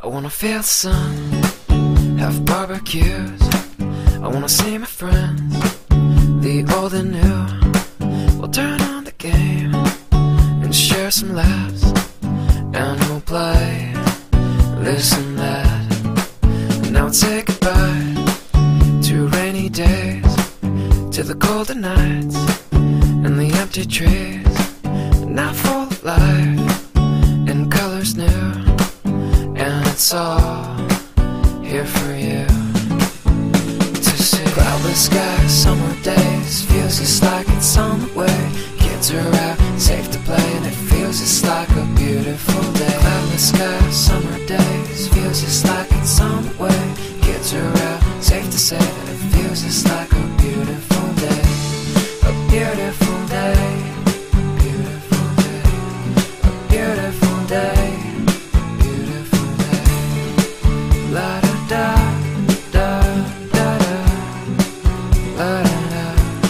I wanna feel the sun, have barbecues. I wanna see my friends, the old and new. We'll turn on the game and share some laughs, and we'll play this and that. And now we'll say goodbye to rainy days, to the colder nights and the empty trees. Now full of life and colors new, and it's all here for you to see. Cloudless skies, summer days, feels just like it's on the way. Kids are out, safe to play, and it feels just like a beautiful day. Cloudless skies, summer days, feels just like it's on the way. Kids are out, safe to say that it feels just like a beautiful day. A beautiful day, beautiful day, a beautiful day, beautiful day. La da da da da da, la da da.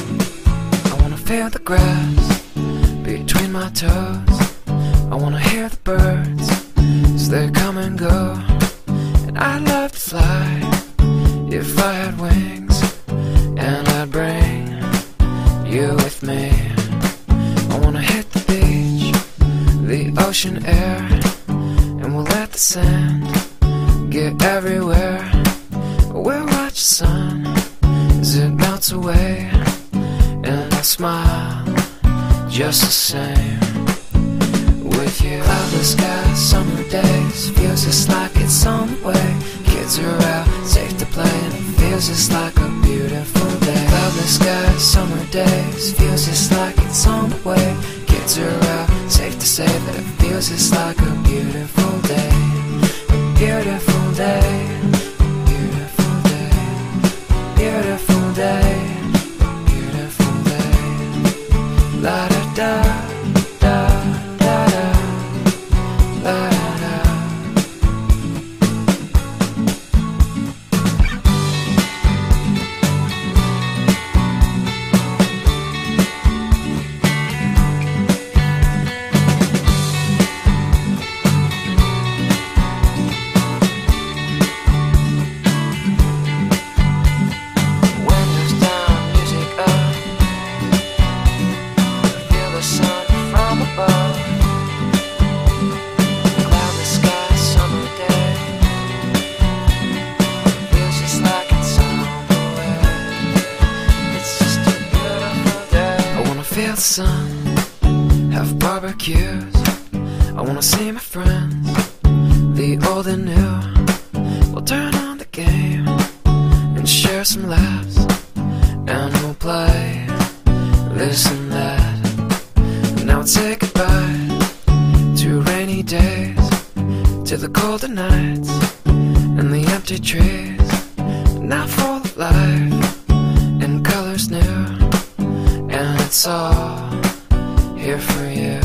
I wanna feel the grass between my toes. I wanna hear the birds as they come and go. And I'd love to fly if I had wings, and I'd bring you with me. I wanna hit the beach, the ocean air, and we'll let the sand get everywhere. We'll watch the sun as it melts away, and I'll smile just the same with you. Cloudless skies, summer days, feels just like it's on the way. Kids are out, safe to play, and it feels just like a beautiful day. Cloudless skies, summer days, feels just like it's on the way. Kids are out, safe to say that it feels just like a beautiful day. A beautiful day, beautiful day, beautiful day, beautiful day. La da da da da da, la da da. Windows down, music up, feel the sun from above. Cloudless sky, summer day, feels just like it's on the way. It's just a beautiful day. I wanna feel the sun, have barbecues. I wanna see my friends, the old and new. We'll turn on the game and share some laughs, and we'll play this and that. And now we'll say goodbye to rainy days, to the colder nights and the empty trees. Now full of life and colors new, and it's all here for you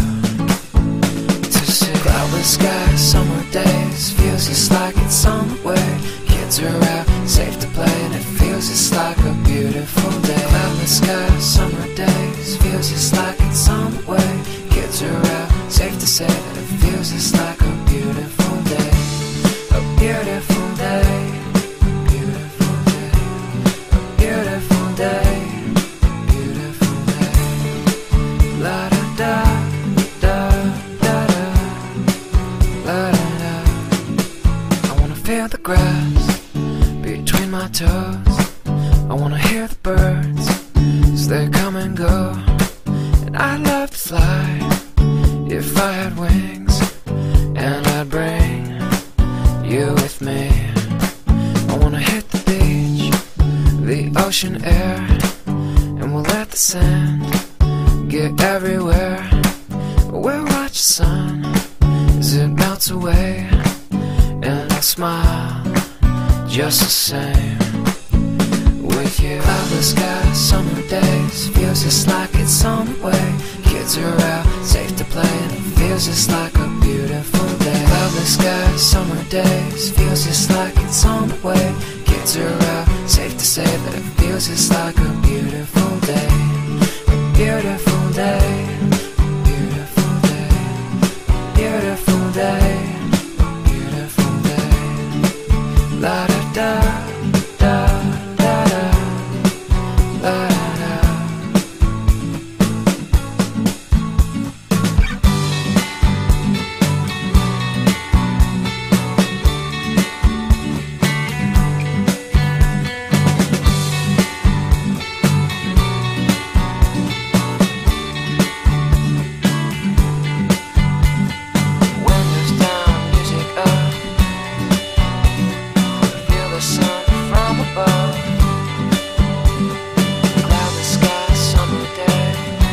to see. Cloudless skies, summer days, feels just like it's on the way. Kids are out, safe to play, and it feels just like a beautiful day. Cloudless skies, summer days, feels just like it's on the way. Kids are out, safe to say that it feels just like a beautiful day. A beautiful day, beautiful day, a beautiful day, beautiful day. La da da da da da, la da da. I wanna feel the grass between my toes. I wanna hear the birds as they come and go. And I'd love to fly if I had wings, and I'd bring you with me. I wanna hit the beach, the ocean air, and we'll let the sand get everywhere. We'll watch the sun as it melts away, and I'll smile just the same with you. Cloudless skies, summer days, feels just like it's on the way. Kids are out, safe to play, and it feels just like a beautiful day. Cloudless skies, summer days, feels just like it's on the way. Kids are out, safe to say that it feels just like a beautiful day. A beautiful day, beautiful day, beautiful day, beautiful day. La da da da da da, la da da. Windows down, music up. Feel the sun from above. Cloudless sky, summer day.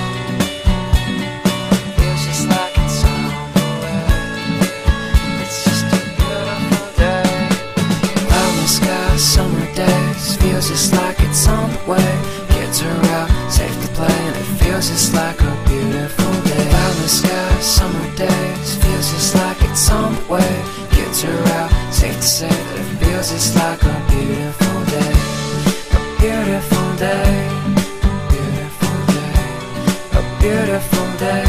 Feels just like it's on the way. It's just a beautiful day. Cloudless sky, summer days. Feels just like it's on the way. Kids are out, safe to play, and it feels just like a beautiful day. Cloudless sky, summer days. Feels just like it's on the way. Kids are out, safe to say that it feels just like a beautiful day. A beautiful day. A beautiful day. A beautiful day.